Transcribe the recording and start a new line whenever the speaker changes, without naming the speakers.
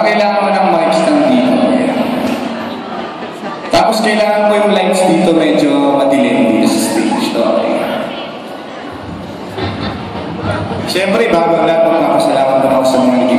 kailangan ko ng mic stand dito. Tapos kailangan ko yung lights dito medyo madilim dito sa stage. Okay. Siyempre, bago ang lahat, magpapasalamat naman ako sa mga